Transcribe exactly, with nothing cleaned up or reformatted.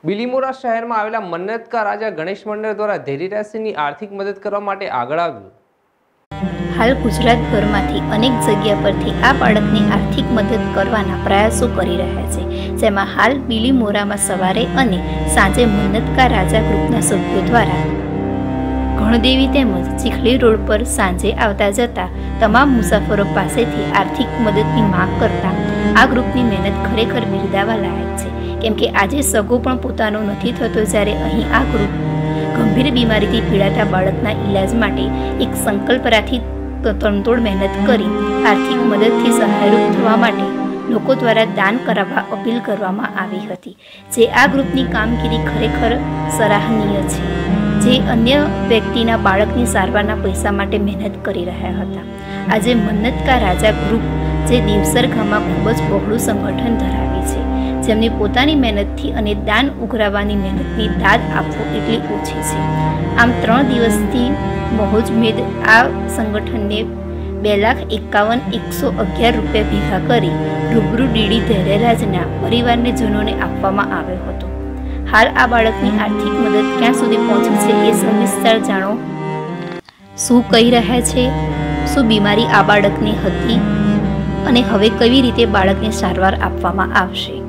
બિલીમોરા શહેરમાં આવેલા મન્નત કા રાજા ગણેશ મંડળ દ્વારા ધૈર્યરાજસિંહની આર્થિક મદદ કરવા માટે આગળ આવ્યું। હાલ ગુજરાતભરમાંથી અનેક જગ્યા પરથી આ બાળકની આર્થિક મદદ કરવાના પ્રયાસો કરી રહ્યા છે, જેમાં હાલ બિલીમોરામાં સવારે અને સાંજે મન્નત કા રાજા ગ્રુપના સભ્યો દ્વારા ગણદેવી તેમજ ચીખલી રોડ પર સાંજે આવતા જતા તમામ મુસાફરો પાસેથી આર્થિક મદદની માંગ કરતા આ ગ્રુપની મહેનત ખરેખર બિરદાવવા લાયક છે, કેમ કે આજે સગો પણ પોતાનો નથી થતો, જ્યારે અહીં આ ગ્રુપ ગંભીર બીમારીથી પીડાતા બાળકના ઈલાજ માટે એક સંકલ્પ રાખી તનતોડ મહેનત કરી આર્થિક મદદથી સહાયરૂપ થવા માટે લોકો દ્વારા દાન કરાવવા અપીલ કરવામાં આવી હતી, જે આ ગ્રુપની કામગીરી ખરેખર સરાહનીય છે, જે અન્ય વ્યક્તિના બાળકની સારવારના પૈસા માટે મહેનત કરી રહ્યા હતા। આજે મન્નત કા રાજા ગ્રુપ જે દેવસર ગામમાં ખૂબ જ બહોળું સંગઠન ધરાવે છે, જેમની પોતાની મહેનતથી અને દાન ઉઘરાવવાની મહેનતની દાદ આપવો એટલી ઓછી છે। આમ ત્રણ દિવસથી મહોજમેદ આ સંગઠનને બે લાખ એકાવન એકસો અગિયાર રૂપિયા ભેગા કરી રૂબરૂ ડીડી ધૈર્યરાજના પરિવારને જનોને આપવામાં આવ્યો હતો। હાલ આ બાળકની આર્થિક મદદ ક્યાં સુધી પહોંચી છે એ સવિસ્તાર જાણો। શું કહી રહ્યા છે, શું બીમારી આ બાળકની હતી અને હવે કેવી રીતે બાળકને સારવાર આપવામાં આવશે।